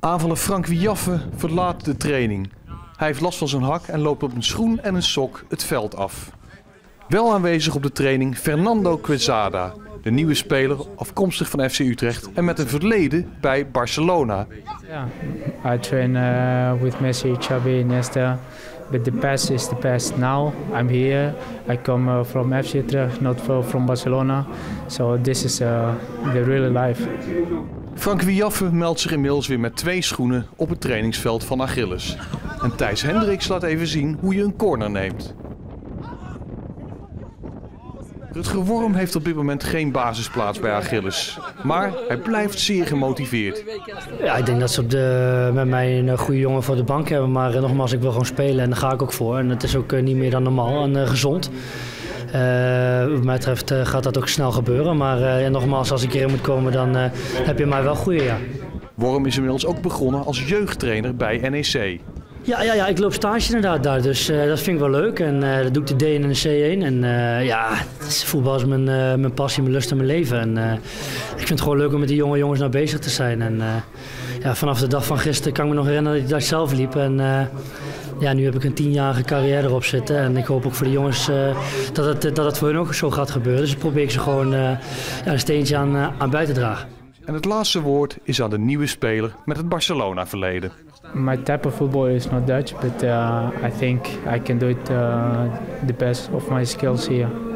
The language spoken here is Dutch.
Aanvaller Frank Wiaffe verlaat de training. Hij heeft last van zijn hak en loopt op een schoen en een sok het veld af. Wel aanwezig op de training Fernando Quezada, de nieuwe speler afkomstig van FC Utrecht en met een verleden bij Barcelona. I train with Messi, Xavi, Iniesta, but the past is the past. Now I'm here. I come from FC Utrecht, not from Barcelona. So this is the real life. Frank Wiaffe meldt zich inmiddels weer met 2 schoenen op het trainingsveld van Achilles. En Thijs Hendricks laat even zien hoe je een corner neemt. Rutger Worm heeft op dit moment geen basisplaats bij Achilles. Maar hij blijft zeer gemotiveerd. Ja, ik denk dat ze met mij een goede jongen voor de bank hebben. Maar nogmaals, ik wil gewoon spelen en daar ga ik ook voor. En het is ook niet meer dan normaal en gezond. Wat mij betreft gaat dat ook snel gebeuren. Maar nogmaals, als ik hierin moet komen, dan heb je mij wel goede, ja. Worm is inmiddels ook begonnen als jeugdtrainer bij NEC. Ja, ik loop stage inderdaad daar, dus dat vind ik wel leug. En dat doe ik de D en de C1. En voetbal is mijn passie, mijn lust en mijn leven. En ik vind het gewoon leuk om met die jonge jongens nou bezig te zijn. En vanaf de dag van gisteren kan ik me nog herinneren dat ik zelf liep. En nu heb ik een 10-jarige carrière erop zitten. En ik hoop ook voor de jongens dat het voor hun ook zo gaat gebeuren. Dus ik probeer ze gewoon een steentje aan bij te dragen. En het laatste woord is aan de nieuwe speler met het Barcelona-verleden. My type of football is not Dutch, but I think I can do it the best of my skills here.